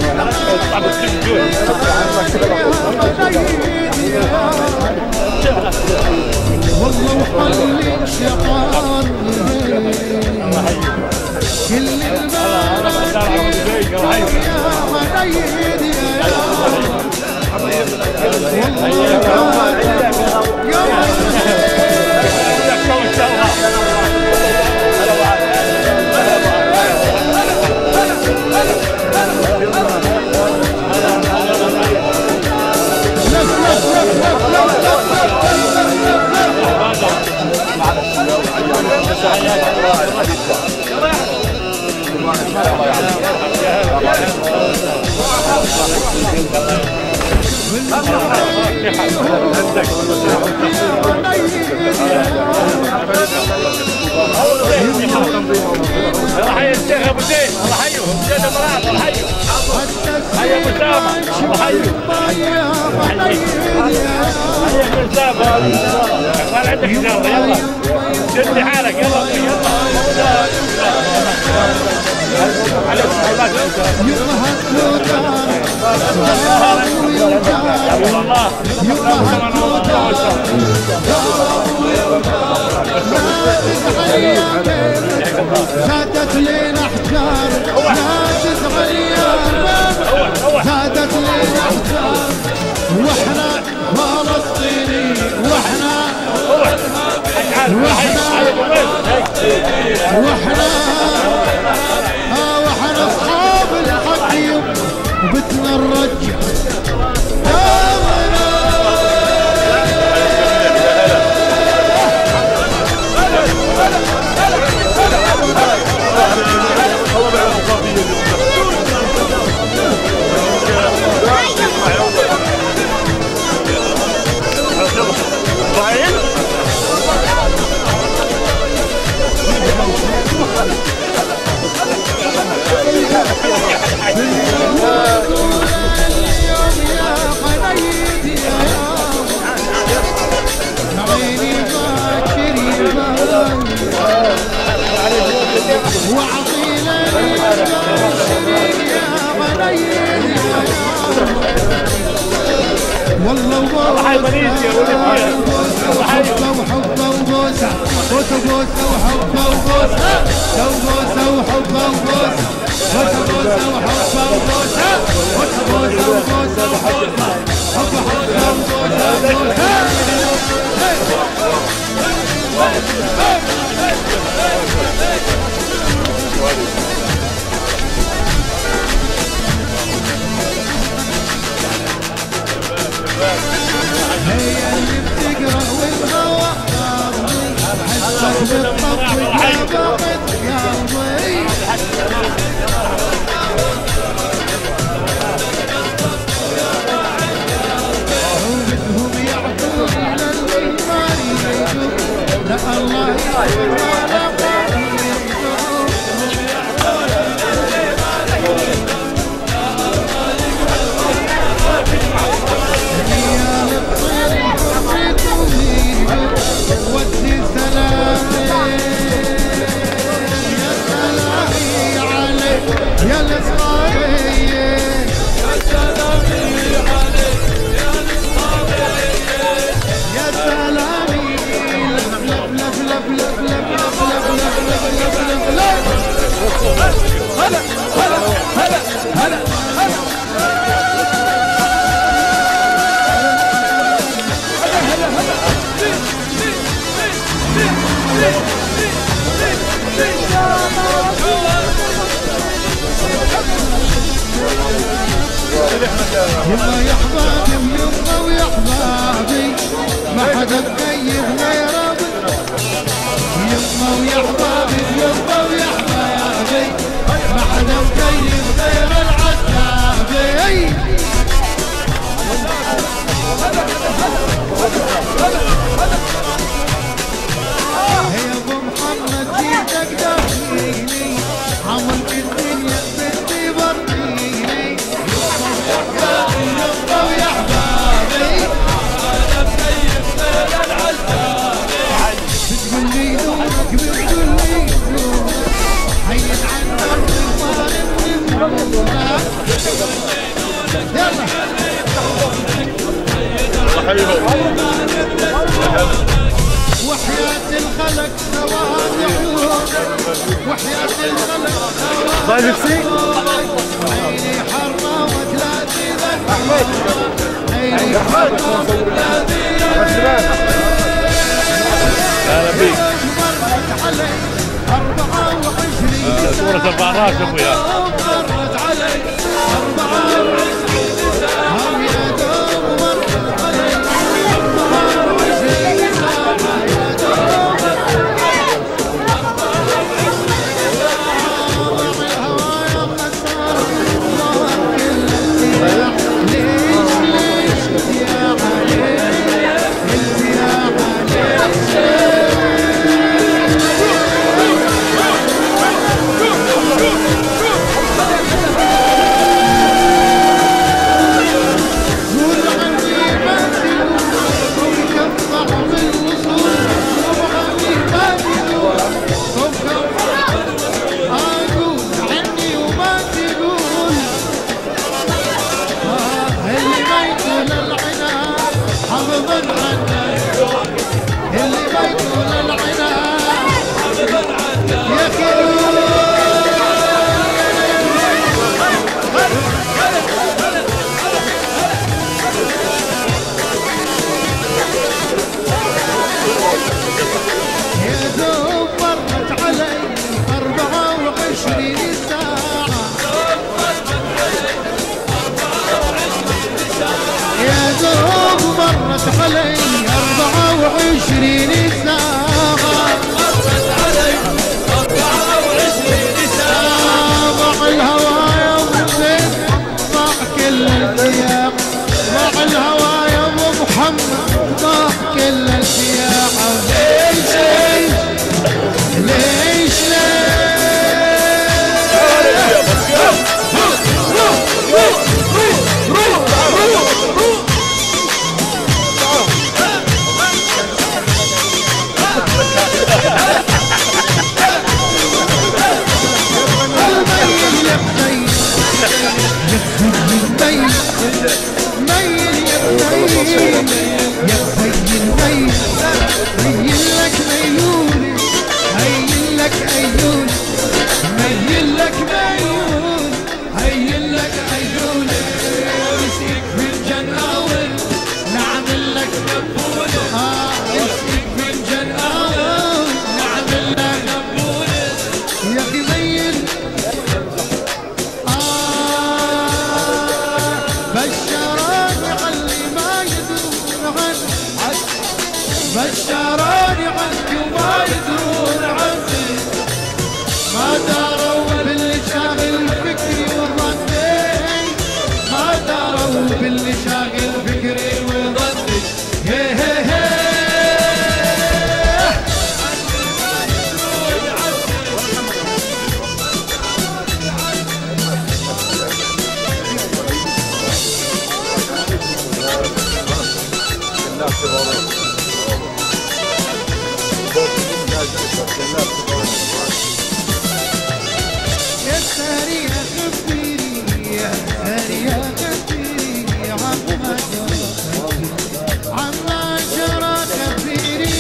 والله وحل شعار كل الله حي الشيخ ابو زيد، الله حيه زيد المراد، الله حيه حي ابو اسامه، الله حيه حي ابو اسامه، ما عندك اجازه يلا شد حالك يلا زادت لينا احجار لا تتغير زادت لينا احجار واحنا فلسطيني واحنا اصحاب الحق وبتنا الرجل والله وحبه وحبه وبوسه بوسه بوسه وحبه وبوسه بوسه وحبه وبوسه بوسه بوسه وحبه وبوسه بوسه بوسه وبوسه وحبه حبه وبوسه هي اللي بتقرا والهوى حسك بالطف يا باقت قلبي بدهم يعطون للإيمان يجوا لا الله ودي سلامي يا سلامي عليك يا الصغاري يا سلامي عليك يا الصغاري يا سلامي لف لف لف لف لف لف لف لف هلا هلا هلا هلا هلا يما يا حبابي يما ويا حبابي ما حدا مكيف غير ابي يما ويا حبابي يما ويا حبابي ما حدا مكيف غير العتابي هي ابو محمد جيتك دخيلي عملت الدنيا بدي بريلي يما ويا حبابي ما حدا مكيف غير العتابي يلا وحياة الخلق سواد عيونك وحياة الخلق سواد عيني حرة وثلاثي عيني حرة وثلاثي اهلا بيك. مرت علي 24 صورة البراش ابويا. مرت علي 24 ساعة يا دوب مرت علي 24 ساعة يا دوب الهوى يا مسار الله كل السياح ليش يا علي انت يا علي 24 ساعة ضاع الهوى يا ابو زيد ضاع كل السياق ضاع الهوى يا ابو محمد ضاع كل السياق ليش ليش بشروني عنك وما يدرون عني ما داروا باللي شاغل فكري وظني ما داروا باللي شاغل فكري وظني هي هي هي يا ساري يا خبيري يا ساري يا خبيري عما جرى خبيري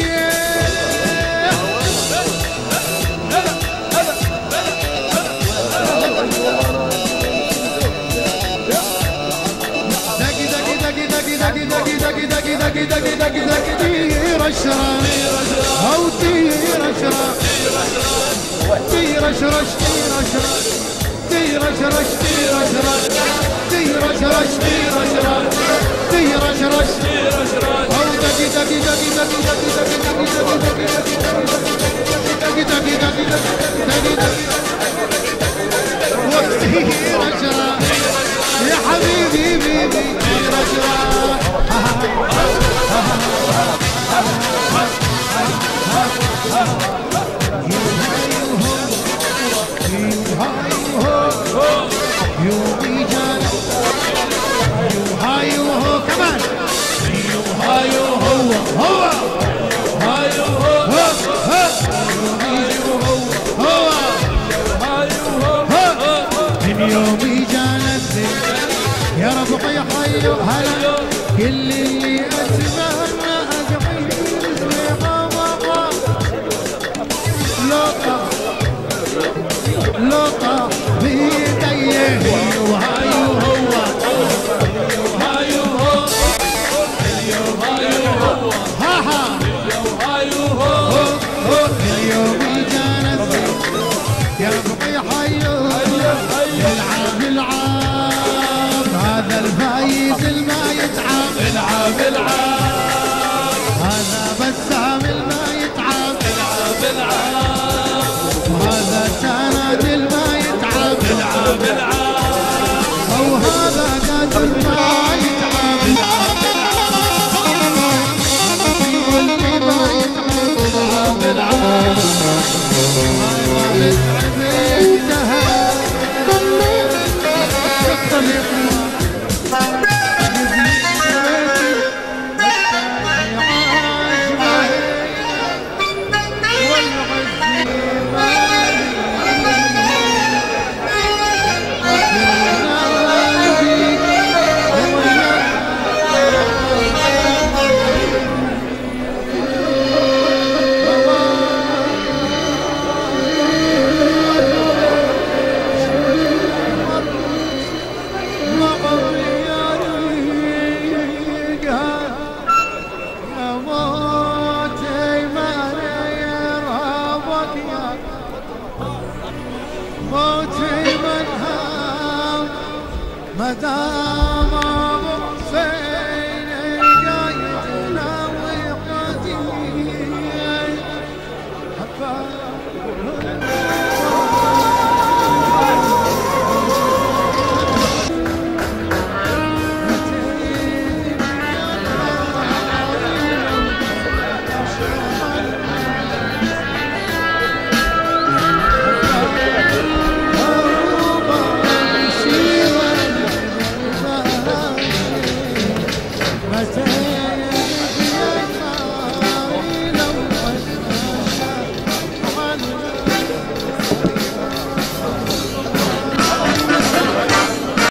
دقي دقي دقي دقي دقي دقي دقي دقي دقي دقي دقي دقي دير اشرار او دير اشرار دير اشرش دير اشرش دير اشرش دير اشرش دير اشرش دير اشرش دير اشرش دير اشرش او دقي دقي دقي دقي دقي دقي دقي دقي دقي دقي دقي دقي ودير اشرش يا حبيبي بيبي دير اشرش يومي جانا يا ربي حيو هلا كل اللي اتمنى ادعي لغمضة لقى بيديه وهايو هو وهايو هو ها اليوم الجنة يا ربي حيو العاب هذا الفايز الما يتعب العاب هذا بسام الما يتعب العاب وهذا سند الما يتعب العاب او هذا قد الما يتعب العاب موتي من هام مدام ابو حسين